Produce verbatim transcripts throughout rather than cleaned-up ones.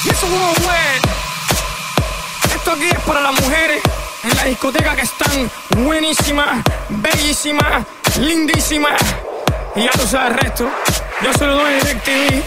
Eso como wet. Esto aquí es para las mujeres en la discoteca que están buenísimas, bellísimas, lindísimas. Y ya tú sabes el resto. Yo se lo doy en DirecTV.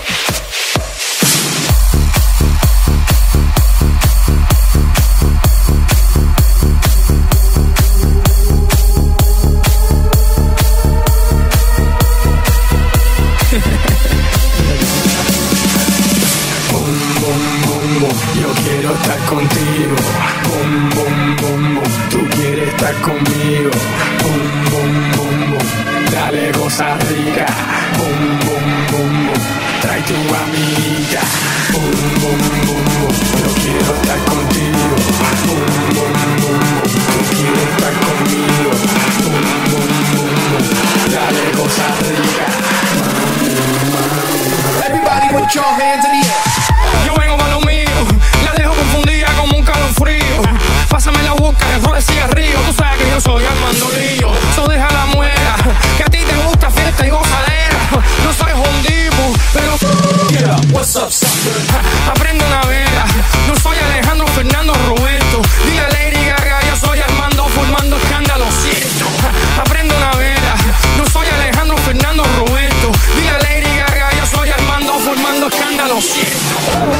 Yo quiero estar contigo, boom, boom, boom, boom. Tú quieres estar conmigo, boom, boom, boom, boom. Dale cosa rica, boom, boom, boom, boom. Trae tu amiga, boom, boom, boom, boom. Yo quiero estar contigo, boom, boom, boom, boom. Tú quieres estar conmigo, boom, boom, boom, boom. Dale cosa rica, mami, mami. Everybody put your hands in the air. Yo vengo para lo mío, la dejo confundida como un calofrío. Pásame la boca, el rol de cigarrillo. Tú sabes que yo soy Armando Lillo. So deja la muela, que a ti te gusta fiesta y gozadera. No soy hondipo, pero Yeah, what's up, sucker? aprende una vela. No soy Alejandro Fernando Roberto. Dile a Lady Gaga, yo soy Armando formando escándalo, cierto. Aprende una vela. No soy Alejandro Fernando Roberto. Dile a Lady Gaga, yo soy Armando formando escándalo, cierto.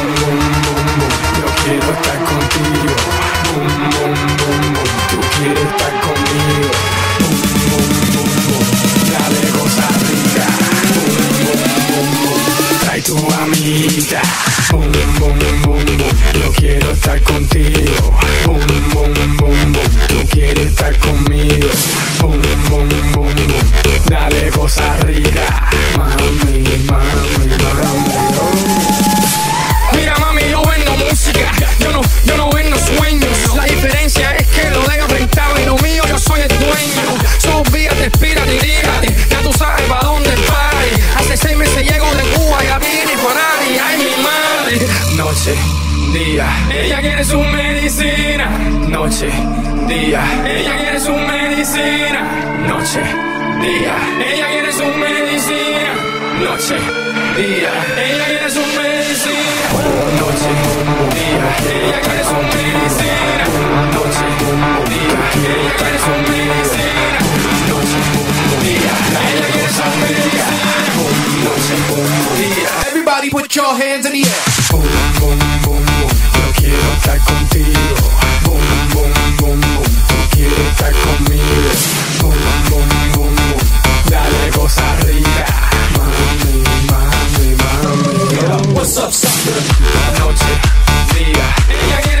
Yo quiero estar contigo, boom, boom, boom, boom. Tú quieres estar conmigo, boom, boom, boom, boom. Dale cosa rica, boom, boom, boom, boom. Trae tu amiguita, boom, boom, boom, boom. Yo quiero estar contigo, boom, boom, boom, boom. Tú quieres estar conmigo, boom, boom, boom, boom. Dale cosa rica, mami, mami, mami, oh. Mira mami, yo vendo música, yo no, yo no vendo sueños. La diferencia es que lo dejo rentable y lo mío yo soy el dueño. So olvídate, espírate y dígate, ya tú sabes pa' dónde pare. Hace seis meses llego de Cuba, ya viene por ahí, ay mi madre. Noche, día, Ella quiere su medicina, noche, día, ella quiere su medicina, noche, día, ella quiere su medicina, noche, día, ella quiere su medicina, noche, día, ella quiere su medicina, noche, día, ella quiere su medicina, noche, día, ella quiere su medicina. noche, día. Everybody put your hands in the air. Boom, boom, boom, boom. Yo quiero estar contigo, boom, boom, boom, boom. Tú quieres estar conmigo, boom, boom, boom, boom. Dale cosa rica, mami, mami, mami. What's up, sucker? Noche, día, Ella quiere